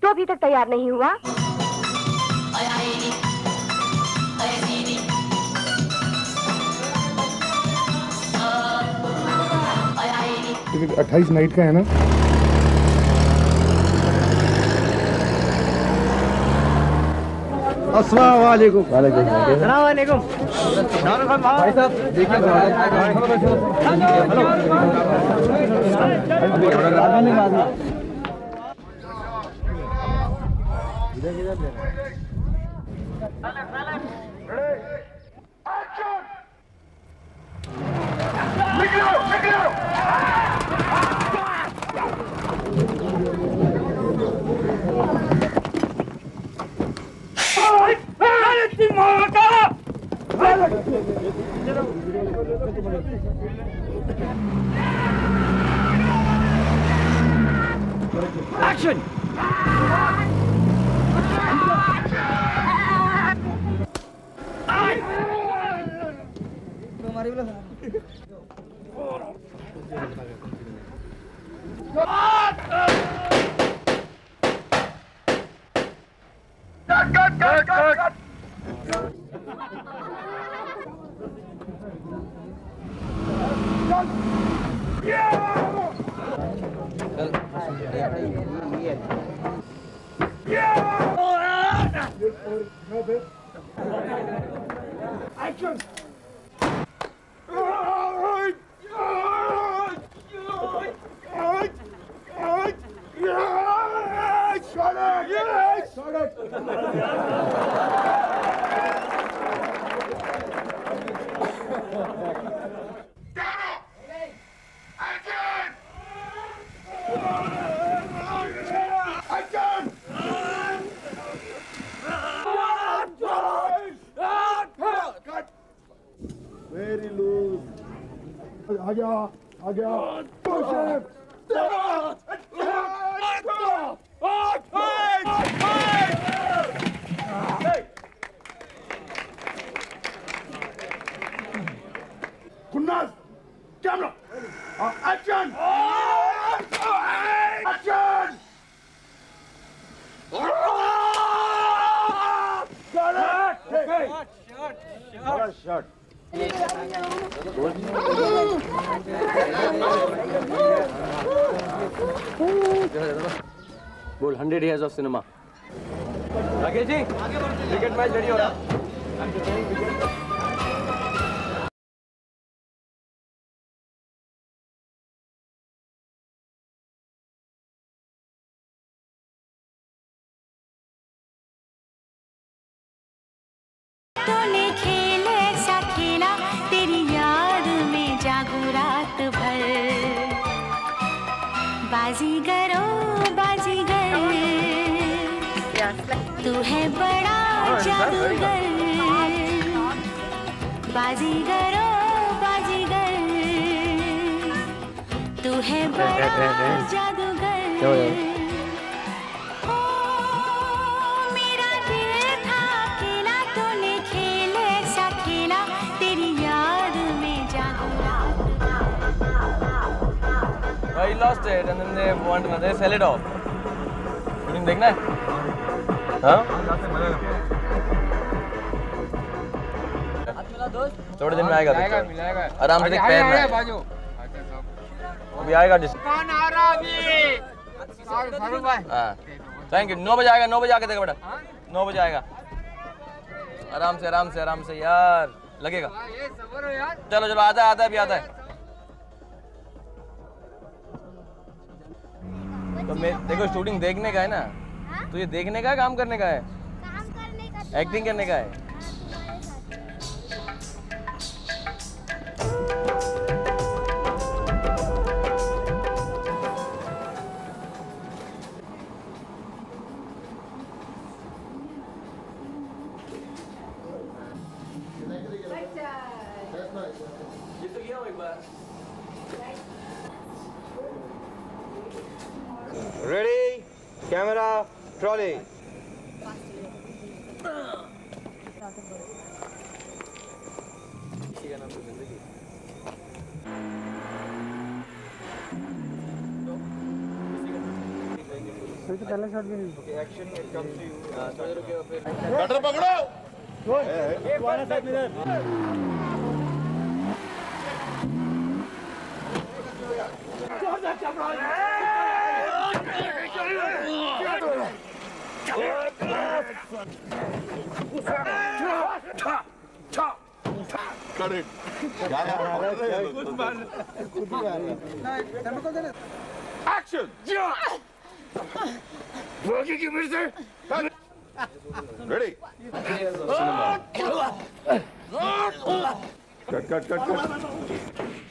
क्यों अभी तक तैयार नहीं हुआ? टिकट 28 नाइट का है ना? अस्सलाम वालेकुम। वालेकुम अस्सलाम वालेकुम। भाई साहब देखिए Action! Cut! Action! Very loose. आ गया. Push him. Kunnas, camera. Action. Action. Shot. बोल 100 years of cinema. Rakesh ji, cricket match ready हो रहा। तूने खेल ऐसा खेला, तेरी याद में जागू रात भर। बाजीगरो बाजीगर, तू है बड़ा जादूगर। बाजीगरो बाजीगर, तू है बड़ा जादूगर। He lost it and then they sell it off. Shooting देखना है? हाँ? थोड़े दिन में आएगा मिलेगा। आराम से देख पैर में अभी आएगा कौन आ रहा अभी? फारूक भाई। हाँ थैंक यू। 9 बजे आएगा। 9 बजे आके देखा बेटा। 9 बजे आएगा। आराम से यार लगेगा। चलो आता है अभी आता है। तो मैं देखो शूटिंग देखने का है ना, तो ये देखने का है काम करने का है? काम करने का, एक्टिंग करने का है। ये तो किया एक बार। Ready, camera, trolley. तो पहला शॉट भी नहीं। Action it comes to you फिर कटर पकड़ो action ready cut cut cut cut